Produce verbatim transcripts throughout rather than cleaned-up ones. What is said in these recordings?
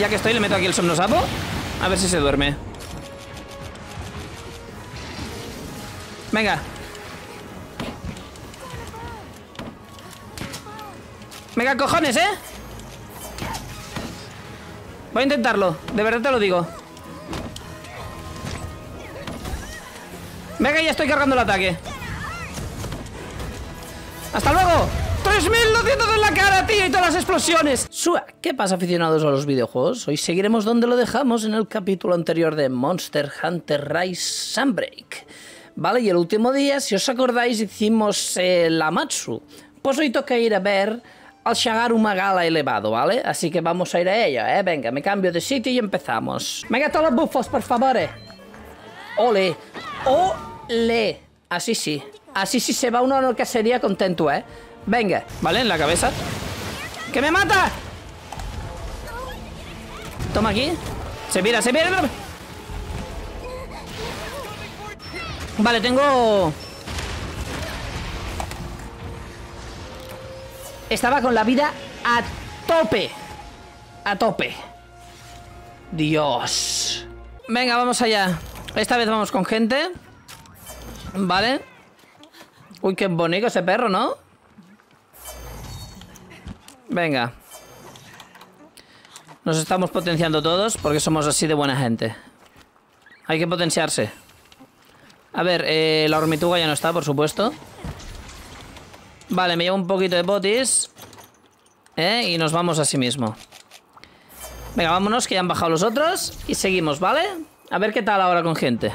Ya que estoy, le meto aquí el somnosapo. A ver si se duerme. Venga. Venga, cojones, ¿eh? Voy a intentarlo, de verdad te lo digo. Venga, ya estoy cargando el ataque. ¡Hasta luego! ¡tres mil doscientos en la cara, tío! Y todas las explosiones. Sua, ¿qué pasa, aficionados a los videojuegos? Hoy seguiremos donde lo dejamos en el capítulo anterior de Monster Hunter Rise Sunbreak. Vale, y el último día, si os acordáis, hicimos el Amatsu. Pues hoy toca ir a ver al Shagaru Magala elevado, ¿vale? Así que vamos a ir a ello, ¿eh? Venga, me cambio de sitio y empezamos. Venga, todos los bufos, por favor. Ole. Ole. Así sí. Así sí se va uno a una cacería contento, ¿eh? Venga. Vale, en la cabeza. ¡Que me mata! Toma aquí. Se mira, se mira. Vale, tengo... Estaba con la vida a tope. A tope. Dios. Venga, vamos allá. Esta vez vamos con gente. Vale. Uy, qué bonito ese perro, ¿no? Venga. Nos estamos potenciando todos porque somos así de buena gente. Hay que potenciarse. A ver, eh, la hormituga ya no está, por supuesto. Vale, me llevo un poquito de potis. ¿Eh? Y nos vamos así mismo. Venga, vámonos, que ya han bajado los otros. Y seguimos, ¿vale? A ver qué tal ahora con gente.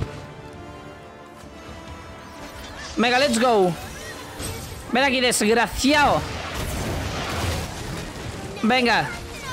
Venga, let's go. Ven aquí, desgraciado. Venga.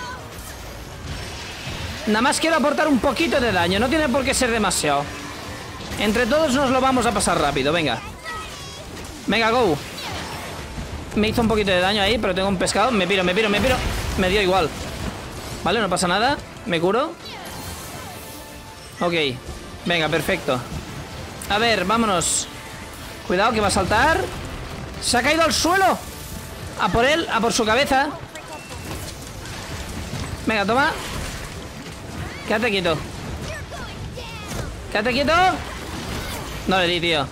Nada más quiero aportar un poquito de daño. No tiene por qué ser demasiado. Entre todos nos lo vamos a pasar rápido, venga. Venga, go. Me hizo un poquito de daño ahí, pero tengo un pescado. Me piro, me piro, me piro. Me dio igual. Vale, no pasa nada. Me curo. Ok. Venga, perfecto. A ver, vámonos. Cuidado que va a saltar. Se ha caído al suelo. A por él, a por su cabeza. Venga, toma. Quédate quieto. Quédate quieto. No le di, tío.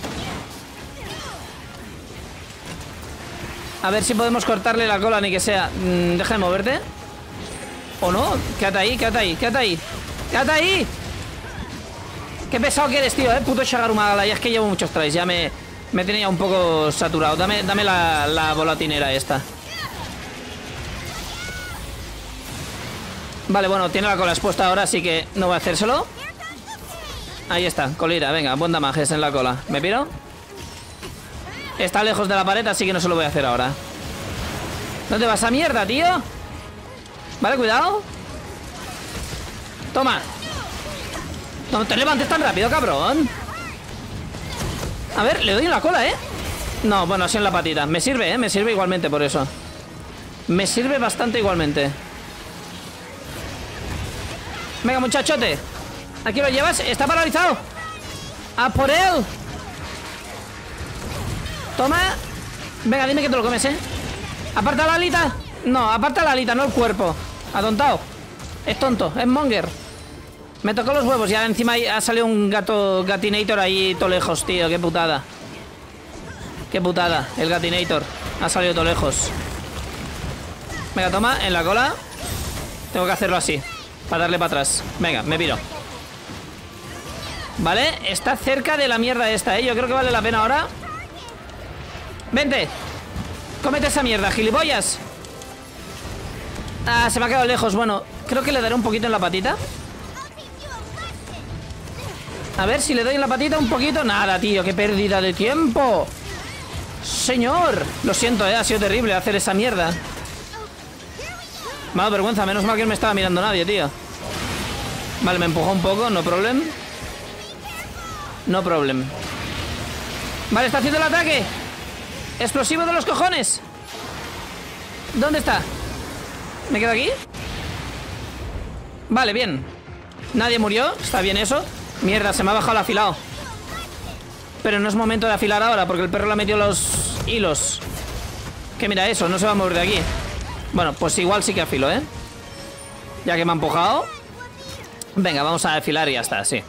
A ver si podemos cortarle la cola, ni que sea. mm, Deja de moverte. ¿O no? Quédate ahí, quédate ahí, quédate ahí. ¡Quédate ahí! Qué pesado que eres, tío, eh. Puto Shagaru Magala. Ya es que llevo muchos tries. Ya me, me tenía un poco saturado. Dame, dame la, la volatinera esta. Vale, bueno, tiene la cola expuesta ahora, así que no voy a hacérselo. Ahí está, colira, venga, buen damajes en la cola. ¿Me piro? Está lejos de la pared, así que no se lo voy a hacer ahora. ¿Dónde vas a mierda, tío? Vale, cuidado. Toma. No te levantes tan rápido, cabrón. A ver, le doy en la cola, ¿eh? No, bueno, así en la patita. Me sirve, ¿eh? Me sirve igualmente por eso. Me sirve bastante igualmente. Venga, muchachote. Aquí lo llevas, está paralizado. ¡A por él! Toma. Venga, dime que te lo comes, ¿eh? ¿Aparta la alita? No, aparta la alita, no el cuerpo. Atontado. Es tonto, es monger. Me tocó los huevos y ahora encima ha salido un gato gatinator ahí todo lejos, tío. Qué putada. Qué putada, el gatinator ha salido todo lejos. Venga, toma, en la cola. Tengo que hacerlo así, para darle para atrás. Venga, me piro. Vale, está cerca de la mierda esta, ¿eh? Yo creo que vale la pena ahora. Vente. Cómete esa mierda, gilipollas. Ah, se me ha quedado lejos. Bueno, creo que le daré un poquito en la patita. A ver si le doy en la patita un poquito. Nada, tío, qué pérdida de tiempo. Señor. Lo siento, eh, ha sido terrible hacer esa mierda. Me ha dado vergüenza, menos mal que no me estaba mirando nadie, tío. Vale, me empujó un poco, no problem. No problem. Vale, está haciendo el ataque. Explosivo de los cojones. ¿Dónde está? ¿Me quedo aquí? Vale, bien. Nadie murió, está bien eso. Mierda, se me ha bajado el afilado. Pero no es momento de afilar ahora, porque el perro le ha metido los hilos. Que mira eso, no se va a mover de aquí. Bueno, pues igual sí que afilo, ¿eh? Ya que me ha empujado. Venga, vamos a desfilar y ya está, sí.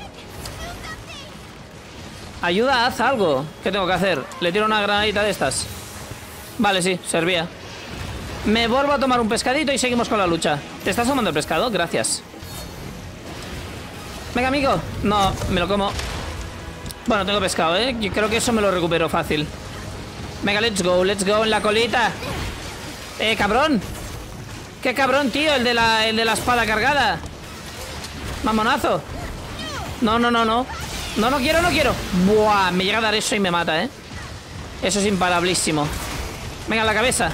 Ayuda, haz algo. ¿Qué tengo que hacer? Le tiro una granadita de estas. Vale, sí, servía. Me vuelvo a tomar un pescadito y seguimos con la lucha. ¿Te estás tomando el pescado? Gracias. Venga, amigo. No, me lo como. Bueno, tengo pescado, ¿eh? Yo creo que eso me lo recupero fácil. Venga, let's go, let's go en la colita. Eh, cabrón. Qué cabrón, tío, el de la, el de la espada cargada. Mamonazo. No, no, no, no. No, no quiero, no quiero. Buah, me llega a dar eso y me mata, ¿eh? Eso es imparablísimo. Venga, la cabeza.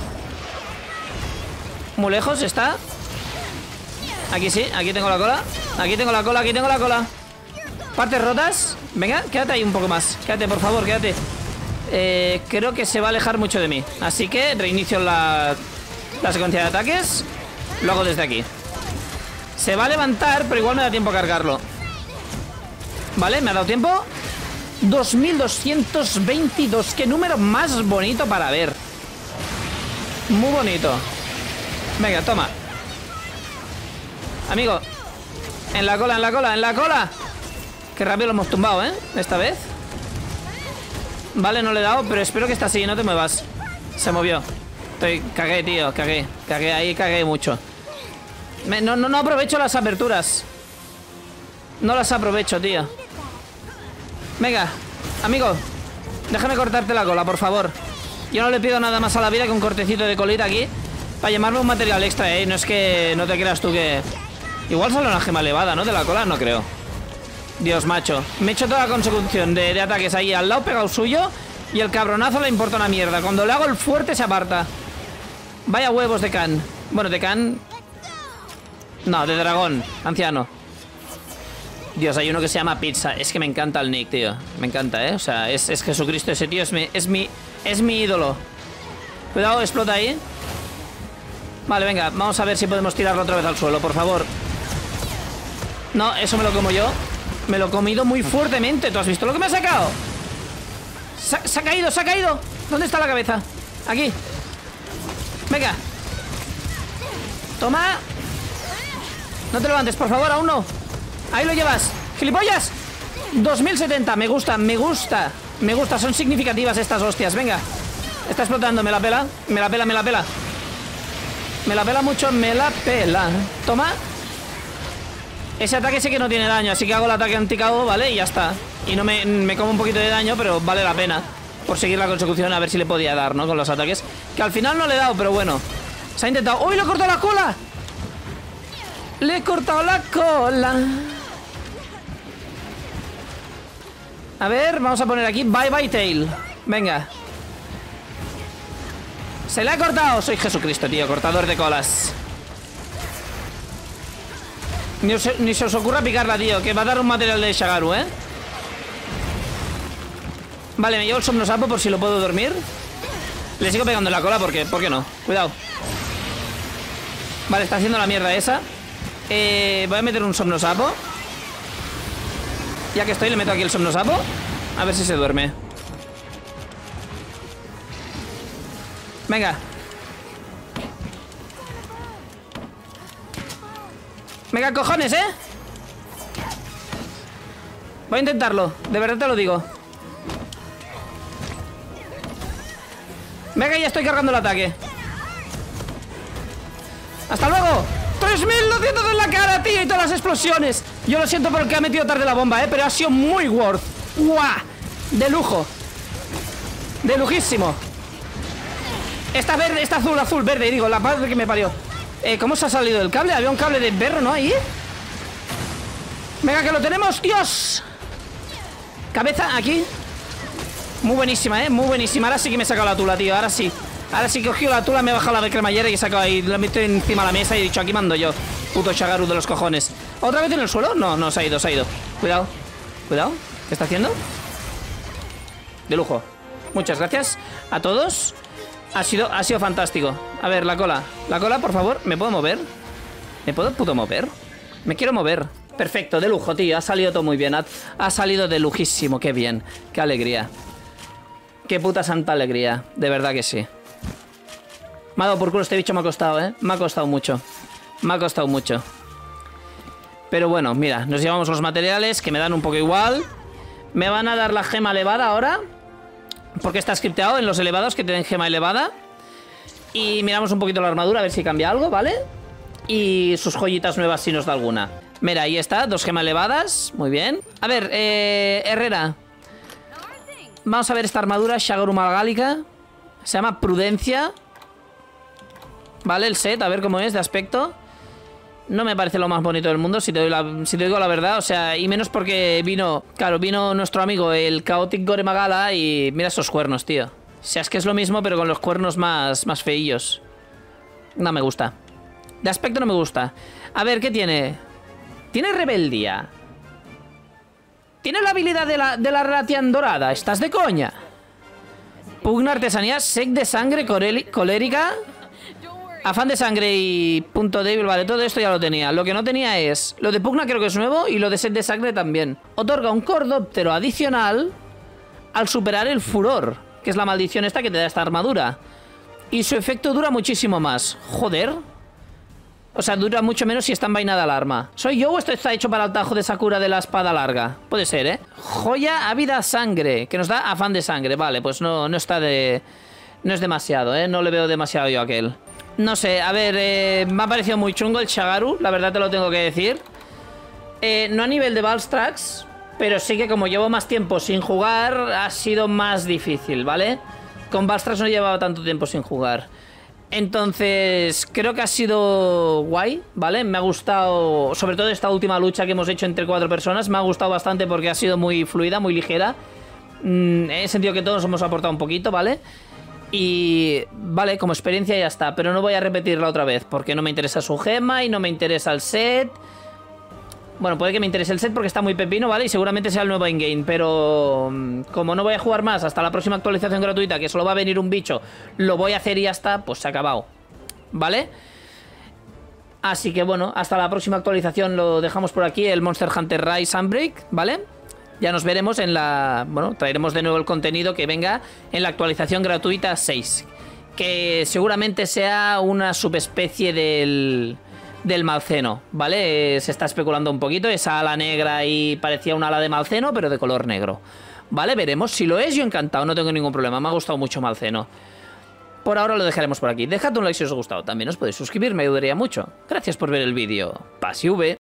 Muy lejos está. Aquí sí, aquí tengo la cola. Aquí tengo la cola, aquí tengo la cola. Partes rotas. Venga, quédate ahí un poco más. Quédate, por favor, quédate. eh, Creo que se va a alejar mucho de mí. Así que reinicio la, la secuencia de ataques. Lo hago desde aquí. Se va a levantar, pero igual me da tiempo a cargarlo. Vale, me ha dado tiempo. Dos mil doscientos veintidós. Qué número más bonito para ver. Muy bonito. Venga, toma. Amigo. En la cola, en la cola, en la cola. Qué rápido lo hemos tumbado, ¿eh? Esta vez. Vale, no le he dado, pero espero que está así, no te muevas. Se movió. Estoy... Cagué, tío, cagué. Cagué ahí, cagué mucho. Me... No, no, no aprovecho las aperturas. No las aprovecho, tío. Venga, amigo. Déjame cortarte la cola, por favor. Yo no le pido nada más a la vida que un cortecito de colita aquí para llamarme un material extra, ¿eh? No es que... No te creas tú que... Igual sale una gema elevada, ¿no? De la cola, no creo. Dios, macho. Me he hecho toda la consecución de, de ataques ahí al lado pegado suyo. Y el cabronazo le importa una mierda. Cuando le hago el fuerte se aparta. Vaya huevos de Khan. Bueno, de Khan... No, de dragón, anciano. Dios, hay uno que se llama Pizza. Es que me encanta el nick, tío. Me encanta, ¿eh? O sea, es, es Jesucristo ese tío. Es mi, es mi, es mi ídolo. Cuidado, explota ahí. Vale, venga, vamos a ver si podemos tirarlo otra vez al suelo, por favor. No, eso me lo como yo. Me lo he comido muy fuertemente. ¿Tú has visto lo que me ha sacado? Se, se ha caído, se ha caído. ¿Dónde está la cabeza? Aquí. Venga. Toma. No te levantes, por favor, aún no. Ahí lo llevas. ¡Gilipollas! dos mil setenta, me gusta, me gusta. Me gusta, son significativas estas hostias. Venga. Está explotando, me la pela. Me la pela, me la pela. Me la pela mucho, me la pela. Toma. Ese ataque sí que no tiene daño, así que hago el ataque anti-K O, ¿vale? Y ya está. Y no me, me como un poquito de daño, pero vale la pena. Por seguir la consecución, a ver si le podía dar, ¿no? Con los ataques. Que al final no le he dado, pero bueno. Se ha intentado. ¡Uy, le he cortado la cola! Le he cortado la cola. A ver, vamos a poner aquí Bye Bye Tail. Venga. Se le ha cortado. Soy Jesucristo, tío, cortador de colas. Ni, os, ni se os ocurra picarla, tío, que va a dar un material de Shagaru, ¿eh? Vale, me llevo el somnosapo por si lo puedo dormir. Le sigo pegando en la cola porque, ¿por qué no? Cuidado. Vale, está haciendo la mierda esa. eh, Voy a meter un somnosapo. Ya que estoy, le meto aquí el somnosapo. A ver si se duerme. Venga. Venga, cojones, ¿eh? Voy a intentarlo, de verdad te lo digo. Venga, ya estoy cargando el ataque. ¡Hasta luego! tres mil doscientos en la cara, tío, y todas las explosiones. Yo lo siento por el que ha metido tarde la bomba, ¿eh? Pero ha sido muy worth. ¡Guau! De lujo. De lujísimo. Esta verde, esta azul, azul, verde, digo, la madre que me parió. Eh, ¿cómo se ha salido el cable? Había un cable de perro, ¿no? Ahí. Venga, que lo tenemos, Dios. Cabeza, aquí. Muy buenísima, ¿eh? Muy buenísima. Ahora sí que me he sacado la tula, tío. Ahora sí. Ahora sí que he cogido la tula, me he bajado la cremallera y he sacado ahí. Lo he metido encima de la mesa y he dicho, aquí mando yo. Puto Shagaru de los cojones. ¿Otra vez en el suelo? No, no, se ha ido, se ha ido. Cuidado. Cuidado. ¿Qué está haciendo? De lujo. Muchas gracias a todos. Ha sido, ha sido fantástico. A ver, la cola. La cola, por favor. ¿Me puedo mover? ¿Me puedo puto mover? Me quiero mover. Perfecto, de lujo, tío. Ha salido todo muy bien. Ha, ha salido de lujísimo. Qué bien. Qué alegría. Qué puta santa alegría. De verdad que sí. Me ha dado por culo este bicho, me ha costado, ¿eh? Me ha costado mucho. Me ha costado mucho. Pero bueno, mira, nos llevamos los materiales que me dan un poco igual. Me van a dar la gema elevada ahora, porque está scripteado en los elevados que tienen gema elevada. Y miramos un poquito la armadura a ver si cambia algo, ¿vale? Y sus joyitas nuevas si nos da alguna. Mira, ahí está, dos gemas elevadas. Muy bien. A ver, eh, Herrera, vamos a ver esta armadura Shagaru Malgálica. Se llama Prudencia. Vale, el set, a ver cómo es de aspecto. No me parece lo más bonito del mundo, si te, doy la, si te digo la verdad. O sea, y menos porque vino, claro, vino nuestro amigo el Chaotic Gore Magala. Y mira esos cuernos, tío. O sea, es que es lo mismo, pero con los cuernos más, más feillos. No me gusta. De aspecto no me gusta. A ver, ¿qué tiene? Tiene rebeldía. Tiene la habilidad de la, de la Ratian dorada. ¿Estás de coña? Pugna, artesanía, sec de sangre, colérica, afán de sangre y punto débil. Vale, todo esto ya lo tenía. Lo que no tenía es... Lo de pugna creo que es nuevo y lo de sed de sangre también. Otorga un cordóptero adicional al superar el furor, que es la maldición esta que te da esta armadura. Y su efecto dura muchísimo más. Joder. O sea, dura mucho menos si está envainada el arma. ¿Soy yo o esto está hecho para el tajo de Sakura de la espada larga? Puede ser, ¿eh? Joya ávida sangre, que nos da afán de sangre. Vale, pues no, no está de... No es demasiado, ¿eh? No le veo demasiado yo a aquel. No sé, a ver, eh, me ha parecido muy chungo el Shagaru, la verdad te lo tengo que decir. Eh, no a nivel de Balstrax, pero sí que como llevo más tiempo sin jugar, ha sido más difícil, ¿vale? Con Balstrax no llevaba tanto tiempo sin jugar. Entonces, creo que ha sido guay, ¿vale? Me ha gustado, sobre todo esta última lucha que hemos hecho entre cuatro personas, me ha gustado bastante porque ha sido muy fluida, muy ligera. Mm, he sentido que todos hemos aportado un poquito, ¿vale? Y vale, como experiencia ya está, pero no voy a repetirla otra vez porque no me interesa su gema y no me interesa el set. Bueno, puede que me interese el set porque está muy pepino, ¿vale? Y seguramente sea el nuevo in-game, pero como no voy a jugar más hasta la próxima actualización gratuita, que solo va a venir un bicho, lo voy a hacer y ya está, pues se ha acabado, ¿vale? Así que bueno, hasta la próxima actualización lo dejamos por aquí, el Monster Hunter Rise Sunbreak, ¿vale? Ya nos veremos en la... Bueno, traeremos de nuevo el contenido que venga en la actualización gratuita seis, que seguramente sea una subespecie del... del Malceno, ¿vale? Eh, se está especulando un poquito. Esa ala negra ahí parecía una ala de Malceno, pero de color negro, ¿vale? Veremos. Si lo es, yo encantado, no tengo ningún problema. Me ha gustado mucho Malceno. Por ahora lo dejaremos por aquí. Dejad un like si os ha gustado. También os podéis suscribir, me ayudaría mucho. Gracias por ver el vídeo. Paz y V.